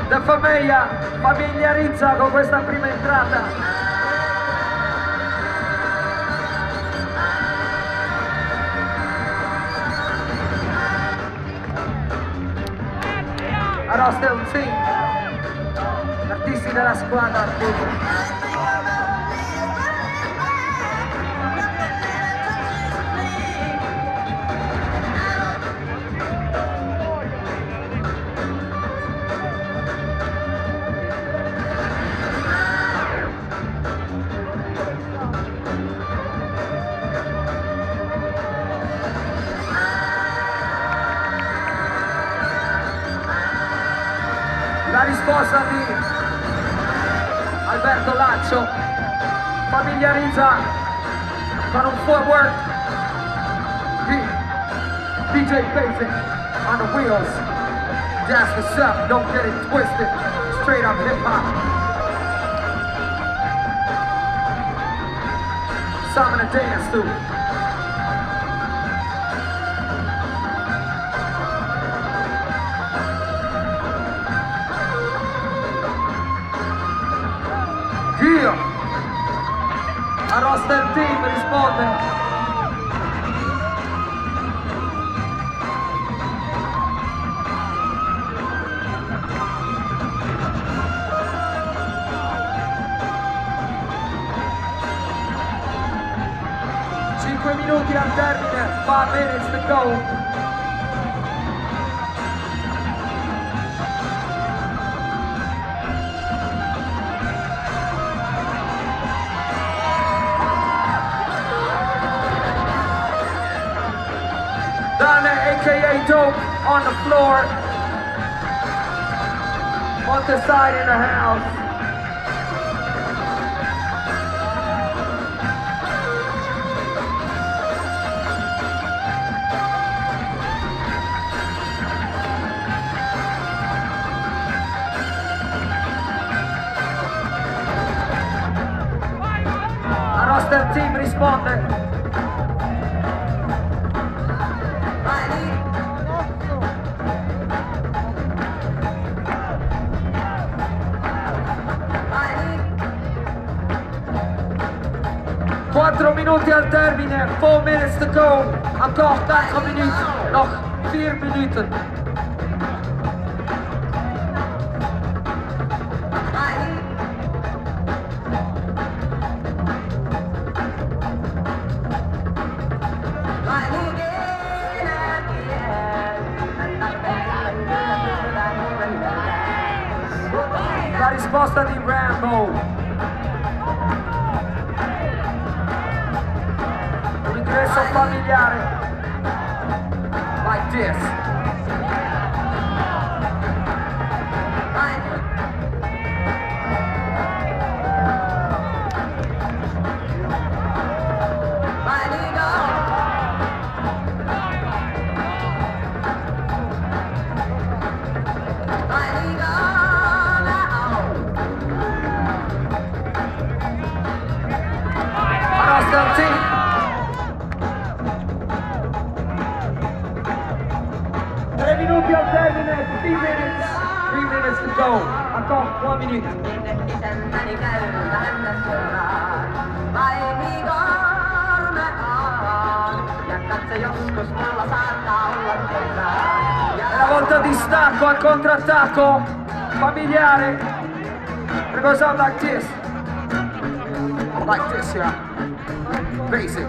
La famiglia familiarizza con questa prima entrata. Arrosta un team, artisti della squadra Arturo. La risposta di Alberto Laccio familiarizza con un footwork di DJ Basic on the wheels. That's what's up, don't get it twisted. Straight up hip hop. Something to dance to. Dio! Arrosta il team, risponde. Minuti al termine, 5 minutes to go. Dane, aka Dope, on the floor. On the side in the house. Arrosta il team, risponde. 4 minuti al termine, 4 minutes to go. Encore 4 minuten, nog 4 minuten. La risposta di Rambo. Un ingresso familiare. Like this. Minuti al termine, 3 minutes to go. Encore 1 minute. È la volta di stacco al contrattacco familiare. It goes out like this. Like this, yeah. Basic.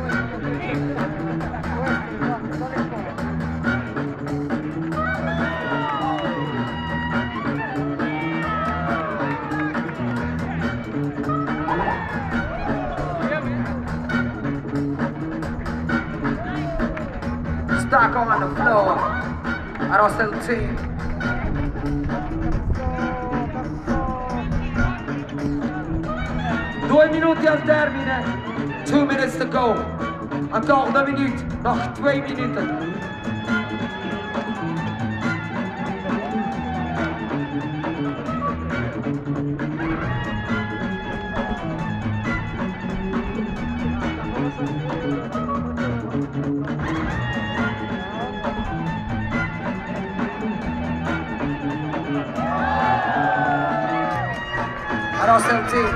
Stuck on the floor. Arrosta il team. Due minuti al termine. 2 minutes to go. Encore 2 minuten. Nog 2 minuten. roster team.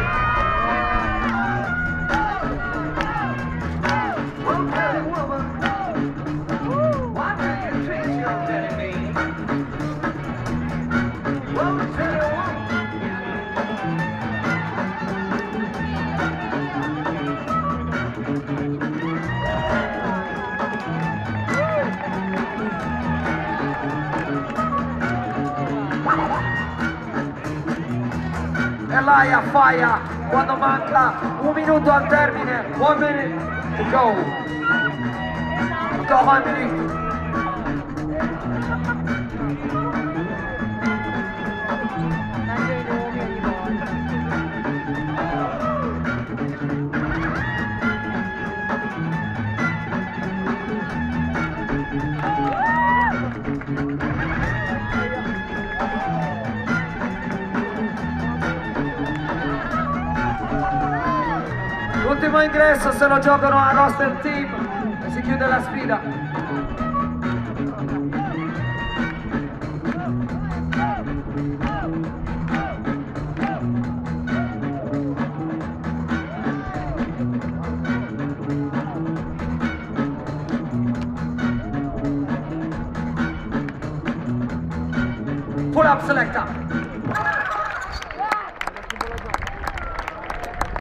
E l'aia faia quando manca un minuto al termine. 1 minute to go. Encore 1 minute. L'ultimo ingresso se lo giocano a roster team e si chiude la sfida. Pull up selector.